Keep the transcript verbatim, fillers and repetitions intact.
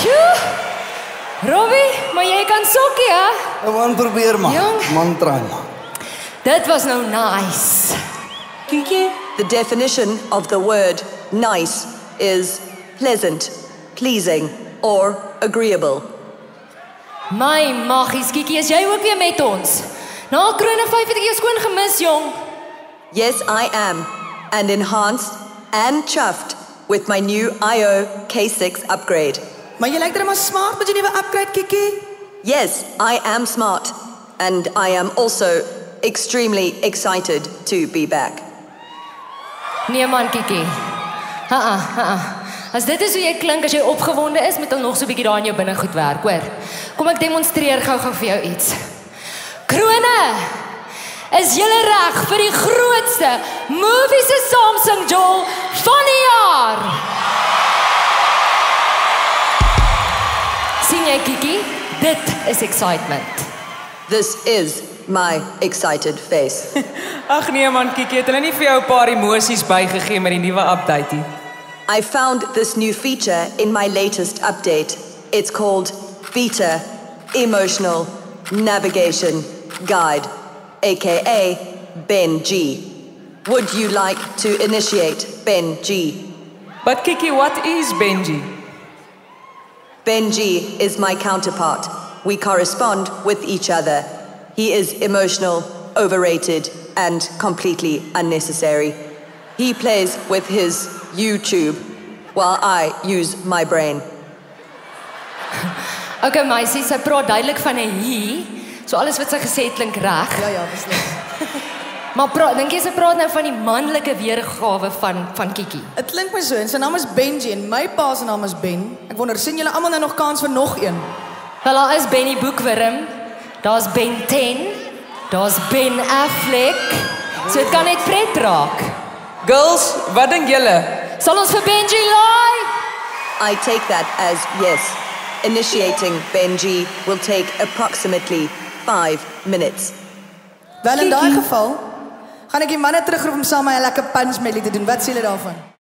Sjoe! Robbie, maar jy kan sokkie, hè? Ek wil probeer, man. Jong. Man, try, man. Dit was nou nice. Kiki, the definition of the word nice is pleasant, pleasing, or agreeable. My maggies, Kiki, is jy ook weer met ons? Na Krone vyf het ek jou skoon gemis, jong. Yes, I am, and enhanced and chuffed with my new I O K six upgrade. Maar jy lyk maar smart met jou nuwe upgrade, Kiki. Yes, I am smart, and I am also extremely excited to be back. Nee man, Kiki. Ha-ha, ha-ha. As dit is hoe jy klink as jy opgewonde is, moet al nog so 'n bietjie daar in jou binnegoed werk, hoor. Kom ek demonstreer gou-gou vir jou iets. Krone! Is julle reg vir die grootste movie se Samsung Joel van die jaar? Sien jy, Kiki? Dit is excitement. This is my excited face. Ag nee man, Kiki, het hulle nie vir jou 'n paar emosies bygegee met die nuwe update nie? I found this new feature in my latest update. It's called Beta Emotional Navigation Guide, aka Benji. Would you like to initiate Benji? But Kiki, what is Benji? Benji is my counterpart. We correspond with each other. He is emotional, overrated, and completely unnecessary. He plays with his YouTube while I use my brain. Okay, meisie, sy praat duidelik van 'n he, so alles wat sy gesê het klink reg. Ja, ja, beslis. Maar praat, dink jy sy praat nou van die manlike weergawe van van Kiki? Dit klink my so, en sy naam is Benji en my pa se naam is Ben. Ek wonder, sien julle almal nou nog kans vir nog een? Wel, daar is Benny Boekwurm, daar's Ben ten, daar's Ben Affleck. So dit kan net pret raak. Girls, wat dink julle? Sal ons vir Benji laai? I take that as yes. Initiating Benji will take approximately five minutes. Wel in daai geval gaan ek die manne terugroep om saam met my 'n lekker punch medley te doen. Wat sê julle daarvan?